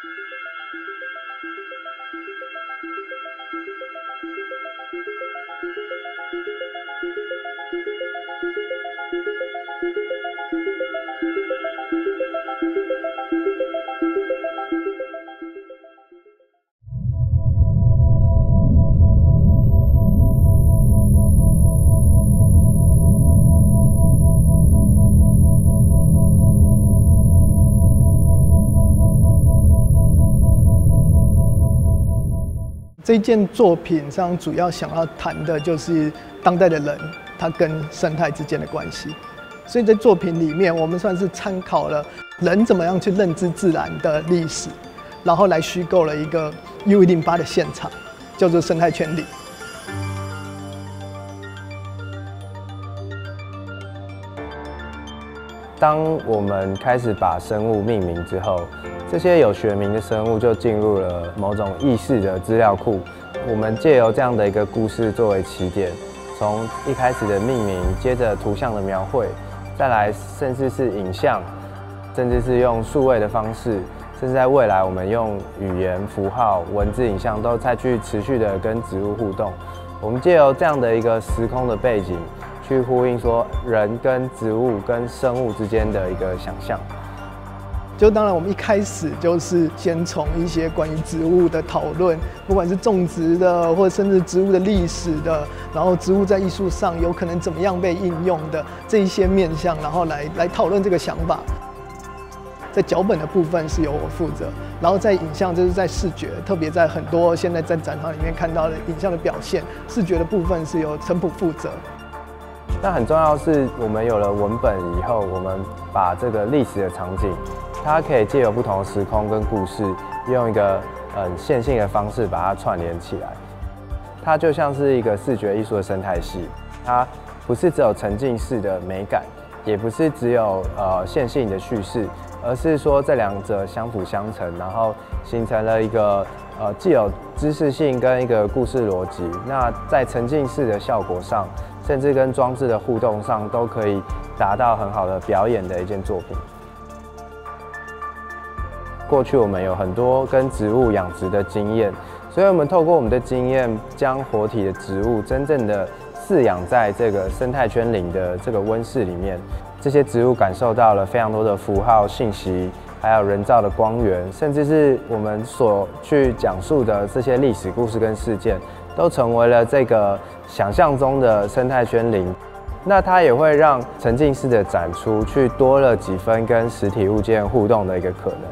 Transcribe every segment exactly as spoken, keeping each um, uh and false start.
这件作品上主要想要谈的就是当代的人，他跟生态之间的关系。所以在作品里面，我们算是参考了人怎么样去认知自然的历史，然后来虚构了一个 U 一零八的现场，叫做生态圈里。 当我们开始把生物命名之后，这些有学名的生物就进入了某种意识的资料库。我们借由这样的一个故事作为起点，从一开始的命名，接着图像的描绘，再来甚至是影像，甚至是用数位的方式，甚至在未来我们用语言、符号、文字、影像都再去持续的跟植物互动。我们借由这样的一个时空的背景，去呼应说人跟植物跟生物之间的一个想象。 就当然，我们一开始就是先从一些关于植物的讨论，不管是种植的，或者甚至植物的历史的，然后植物在艺术上有可能怎么样被应用的这一些面向，然后来来讨论这个想法。在脚本的部分是由我负责，然后在影像就是在视觉，特别在很多现在在展场里面看到的影像的表现，视觉的部分是由陈普负责。 那很重要的是，我们有了文本以后，我们把这个历史的场景，它可以借由不同的时空跟故事，用一个很线性的方式把它串联起来。它就像是一个视觉艺术的生态系，它不是只有沉浸式的美感，也不是只有呃线性的叙事，而是说这两者相辅相成，然后形成了一个呃既有知识性跟一个故事逻辑。那在沉浸式的效果上，甚至跟装置的互动上，都可以达到很好的表演的一件作品。过去我们有很多跟植物养殖的经验，所以我们透过我们的经验，将活体的植物真正的饲养在这个生态圈里的这个温室里面。这些植物感受到了非常多的符号信息，还有人造的光源，甚至是我们所去讲述的这些历史故事跟事件，都成为了这个想象中的生态圈林。那它也会让沉浸式的展出去多了几分跟实体物件互动的一个可能。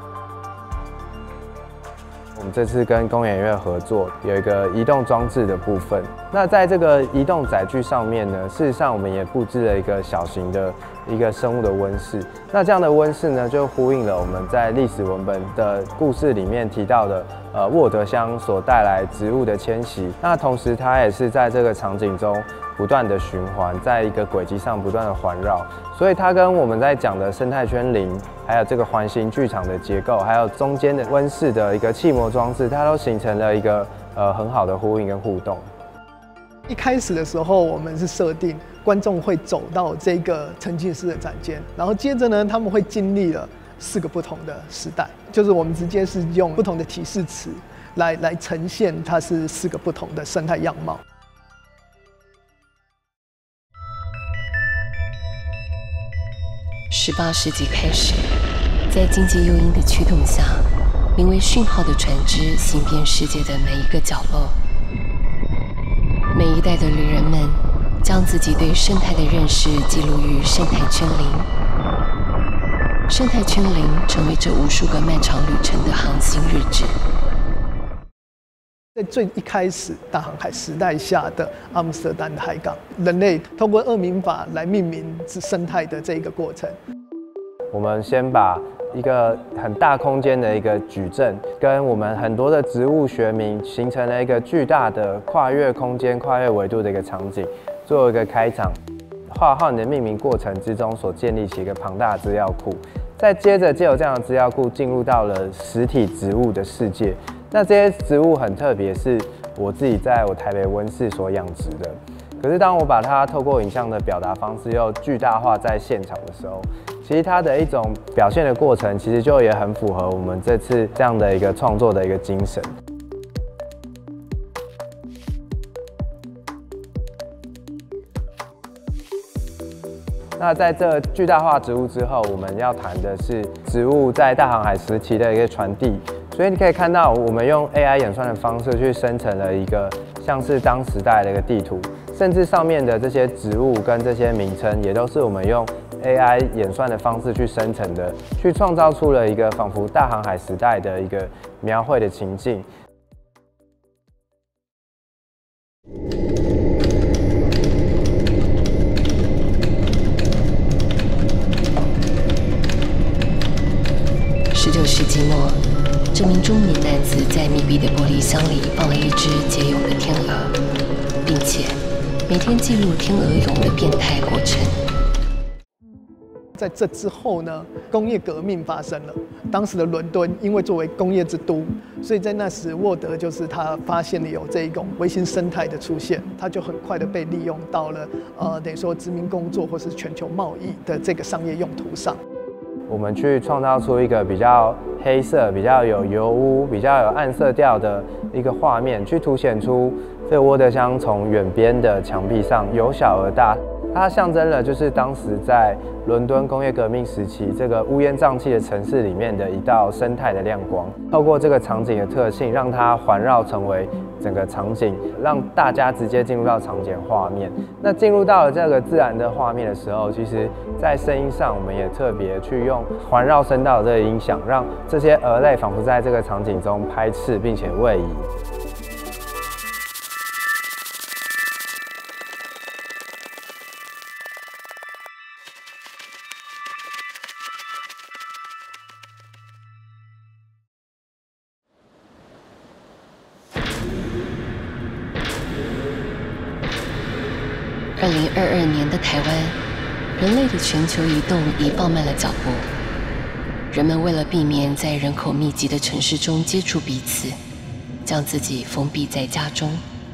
我们这次跟工研院合作，有一个移动装置的部分。那在这个移动载具上面呢，事实上我们也布置了一个小型的一个生物的温室。那这样的温室呢，就呼应了我们在历史文本的故事里面提到的，呃，沃德箱所带来植物的迁徙。那同时，它也是在这个场景中不断的循环，在一个轨迹上不断的环绕。所以它跟我们在讲的生态圈林，还有这个环形剧场的结构，还有中间的温室的一个气膜装置，它都形成了一个呃很好的呼应跟互动。 一开始的时候，我们是设定观众会走到这个沉浸式的展间，然后接着呢，他们会经历了四个不同的时代，就是我们直接是用不同的提示词来来呈现它是四个不同的生态样貌。 十八世纪开始，在经济诱因的驱动下，名为讯号的船只行遍世界的每一个角落。每一代的旅人们将自己对生态的认识记录于生态圈林，生态圈林成为这无数个漫长旅程的航行日志。 在最一开始大航海时代下的阿姆斯特丹的海港，人类透过二民法来命名生态的这一个过程。 我们先把一个很大空间的一个矩阵，跟我们很多的植物学名形成了一个巨大的跨越空间、跨越维度的一个场景，做一个开场。画号你的命名过程之中所建立起一个庞大的资料库，再接着借由这样的资料库进入到了实体植物的世界。那这些植物很特别，是我自己在我台北温室所养殖的。可是当我把它透过影像的表达方式又巨大化在现场的时候， 其实它的一种表现的过程，其实就也很符合我们这次这样的一个创作的一个精神。那在这巨大化植物之后，我们要谈的是植物在大航海时期的一个传递。所以你可以看到，我们用 A I 演算的方式去生成了一个像是当时代的一个地图，甚至上面的这些植物跟这些名称，也都是我们用 A I 演算的方式去生成的，去创造出了一个仿佛大航海时代的一个描绘的情境。 十九世纪末，这名中年男子在密闭的玻璃箱里放了一只结蛹的天鹅，并且每天记录天鹅蛹的变态过程。 在这之后呢，工业革命发生了。当时的伦敦因为作为工业之都，所以在那时沃德就是他发现了有这一种微型生态的出现，他就很快的被利用到了呃等于说殖民工作或是全球贸易的这个商业用途上。 我们去创造出一个比较黑色、比较有油污、比较有暗色调的一个画面，去凸显出这个沃德箱从远边的墙壁上由小而大。它象征了就是当时在伦敦工业革命时期这个乌烟瘴气的城市里面的一道生态的亮光。透过这个场景的特性，让它环绕成为整个场景，让大家直接进入到场景画面。那进入到了这个自然的画面的时候，其实在声音上，我们也特别去用环绕声道的这个音响，让这些蛾类仿佛在这个场景中拍翅并且位移。 二零二二年的台湾，人类的全球移动已放慢了脚步。人们为了避免在人口密集的城市中接触彼此，将自己封闭在家中。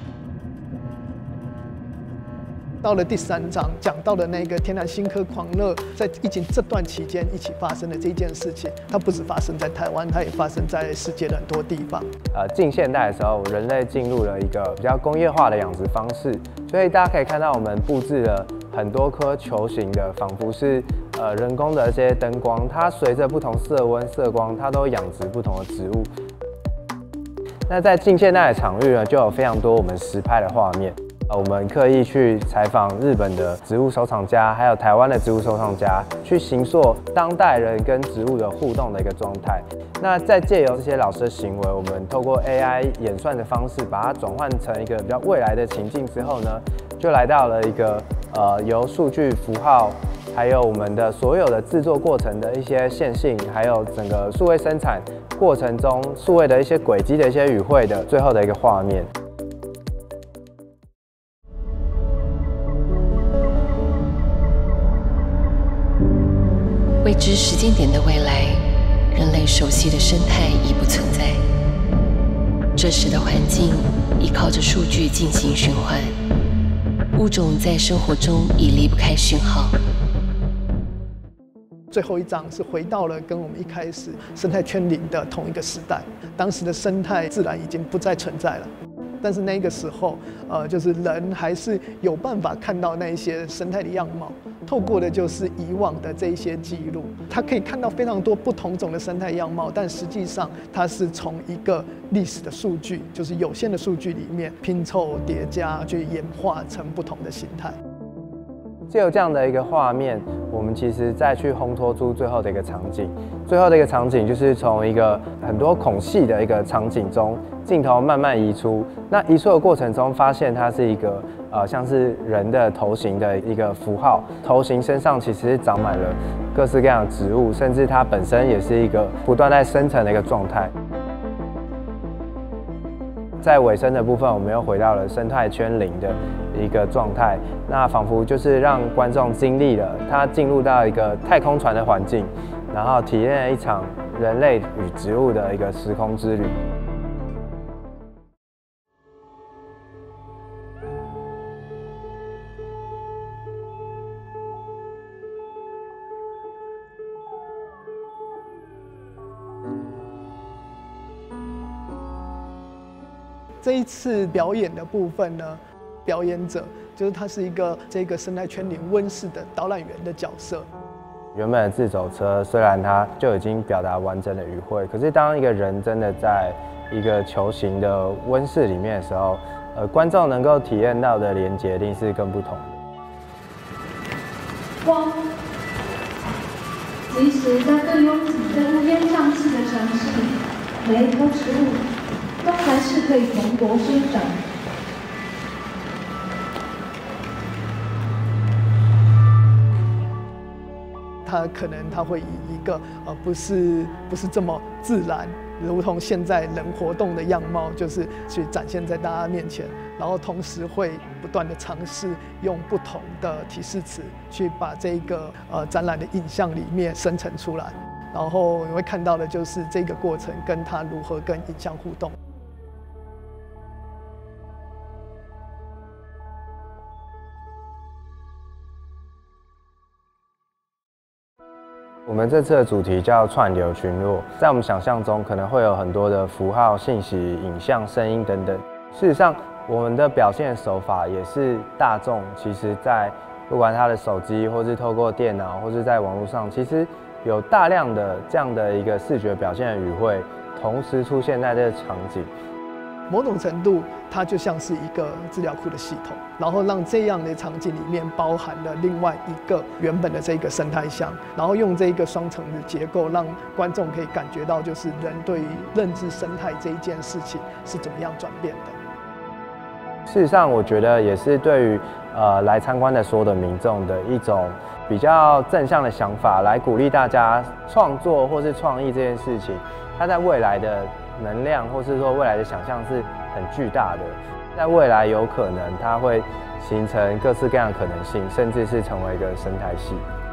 到了第三章，讲到的那个天然新科狂热，在疫情这段期间一起发生的这件事情，它不只发生在台湾，它也发生在世界的很多地方。 呃，近现代的时候，人类进入了一个比较工业化的养殖方式，所以大家可以看到，我们布置了很多颗球形的，仿佛是呃人工的这些灯光，它随着不同色温、色光，它都养殖不同的植物。那在近现代的场域呢，就有非常多我们实拍的画面。我们刻意去采访日本的植物收藏家，还有台湾的植物收藏家，去形塑当代人跟植物的互动的一个状态。那在借由这些老师的行为，我们透过 A I 演算的方式，把它转换成一个比较未来的情境之后呢，就来到了一个呃由数据符号，还有我们的所有的制作过程的一些线性，还有整个数位生产过程中数位的一些轨迹的一些语汇的最后的一个画面。 未知时间点的未来，人类熟悉的生态已不存在。这时的环境依靠着数据进行循环，物种在生活中已离不开讯号。 最后一章是回到了跟我们一开始生态圈零的同一个时代，当时的生态自然已经不再存在了。但是那个时候，呃，就是人还是有办法看到那一些生态的样貌，透过的就是以往的这一些记录，他可以看到非常多不同种的生态样貌，但实际上它是从一个历史的数据，就是有限的数据里面拼凑叠加，去演化成不同的形态。 藉由这样的一个画面，我们其实再去烘托出最后的一个场景。最后的一个场景就是从一个很多孔隙的一个场景中，镜头慢慢移出。那移出的过程中，发现它是一个呃像是人的头型的一个符号。头型身上其实是长满了各式各样的植物，甚至它本身也是一个不断在生成的一个状态。在尾声的部分，我们又回到了生态圈零的一个状态，那仿佛就是让观众经历了他进入到一个太空船的环境，然后体验了一场人类与植物的一个时空之旅。 这一次表演的部分呢，表演者就是他是一个这个生态圈里温室的导览员的角色。 原本的自走车虽然它就已经表达完整的语汇，可是当一个人真的在一个球形的温室里面的时候，呃，观众能够体验到的连结一定是更不同的。 光，即使在最拥挤的乌烟瘴气的城市，每一棵植物都还是可以蓬勃生长。 它可能它会以一个呃不是不是这么自然，如同现在人活动的样貌，就是去展现在大家面前，然后同时会不断的尝试用不同的提示词去把这个呃展览的影像里面生成出来，然后你会看到的就是这个过程跟它如何跟影像互动。 我们这次的主题叫串流群落，在我们想象中可能会有很多的符号、信息、影像、声音等等。事实上，我们的表现手法也是大众其实在不管他的手机，或是透过电脑，或是在网络上，其实有大量的这样的一个视觉表现的语汇，同时出现在这个场景。 某种程度，它就像是一个资料库的系统，然后让这样的场景里面包含了另外一个原本的这个生态箱，然后用这一个双层的结构，让观众可以感觉到，就是人对于认知生态这一件事情是怎么样转变的。 事实上，我觉得也是对于呃来参观的所有的民众的一种比较正向的想法，来鼓励大家创作或是创意这件事情，它在未来的能量，或是说未来的想象是很巨大的，在未来有可能它会形成各式各样的可能性，甚至是成为一个生态系。